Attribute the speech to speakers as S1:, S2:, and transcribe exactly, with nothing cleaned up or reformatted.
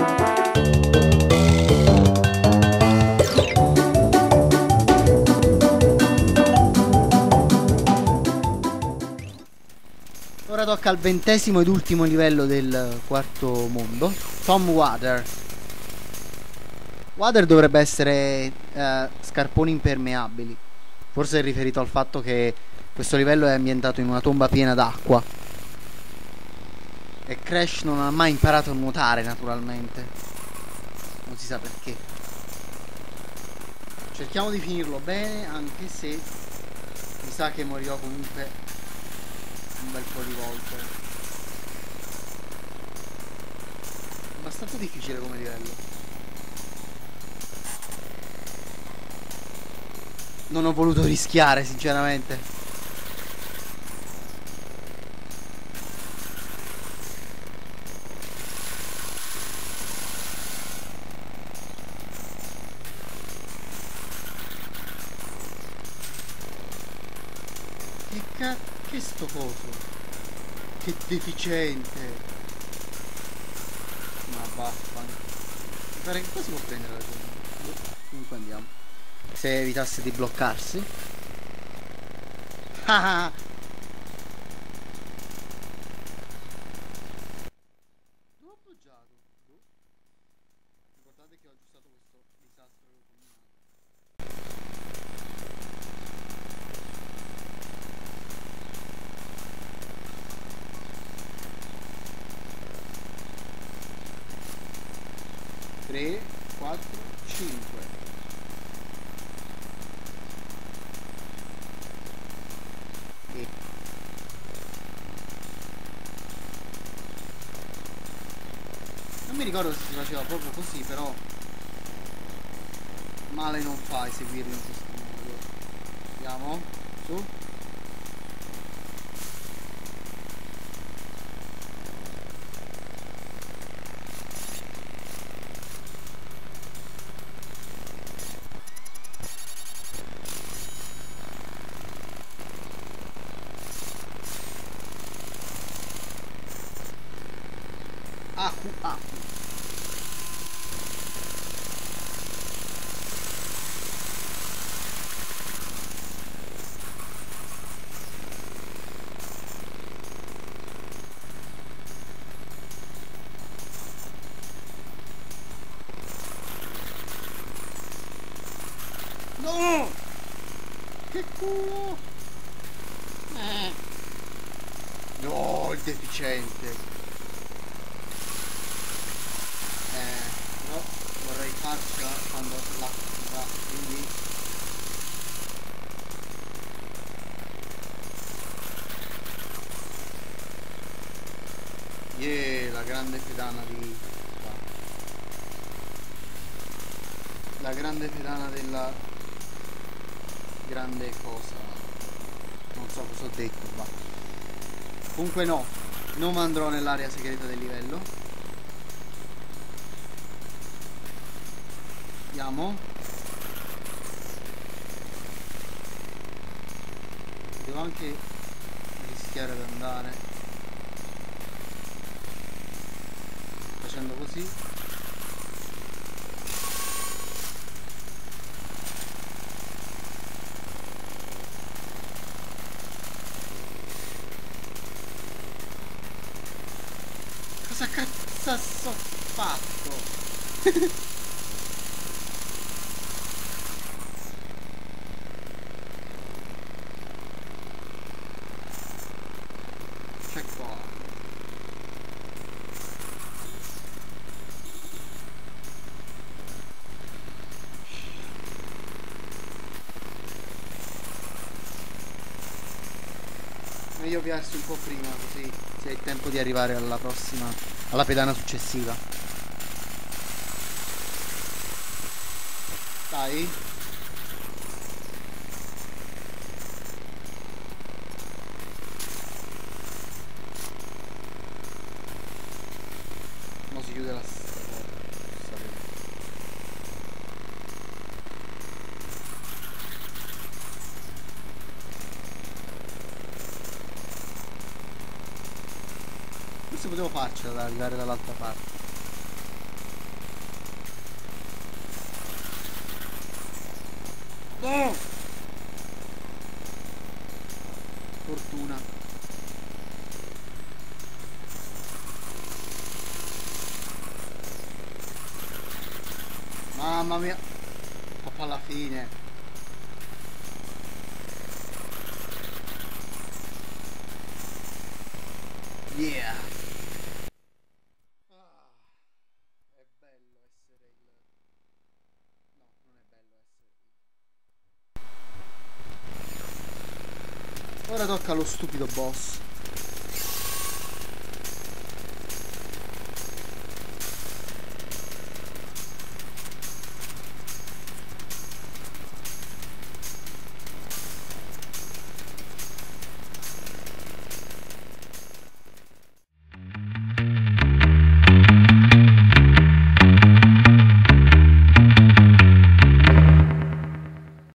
S1: Ora tocca al ventesimo ed ultimo livello del quarto mondo, Tom Water. Water dovrebbe essere eh, scarponi impermeabili. Forse è riferito al fatto che questo livello è ambientato in una tomba piena d'acqua. E Crash non ha mai imparato a nuotare, naturalmente. Non si sa perché. Cerchiamo di finirlo bene, anche se mi sa che morirò comunque un bel po' di volte. È abbastanza difficile come livello. Non ho voluto rischiare, sinceramente. Che cazzo, che sto coso? Che deficiente. Ma vaffanculo. Mi pare che qua si può prendere la cosa. Comunque andiamo. Se evitasse di bloccarsi. Ah. Dove ho appoggiato? Boh. Ricordate che ho aggiustato questo disastro che ho combinato. tre, quattro, cinque. E non mi ricordo se si faceva proprio così, però male non fa eseguirlo in questo modo. Andiamo, su. Acqua, acqua. No! Che culo! Eh. No, il deficiente. Eh, però vorrei farcela quando l'acqua va, quindi... Yeah, la grande pedana di... La grande pedana della... grande cosa. Non so cosa ho detto, ma... Comunque no, non andrò nell'area segreta del livello. Andiamo. Devo anche rischiare di andare facendo così. Cosa cazzo ho fatto? Checkpoint. Meglio avviarsi un po' prima, così si ha il tempo di arrivare alla prossima, alla pedana successiva. Dai. Mo si chiude la strada. Forse potevo farcela ad arrivare dall'altra parte. Oh! Fortuna. Mamma mia. Proprio alla fine. Yeah. Ah, è bello essere il... No, non è bello essere il... Ora tocca allo stupido boss.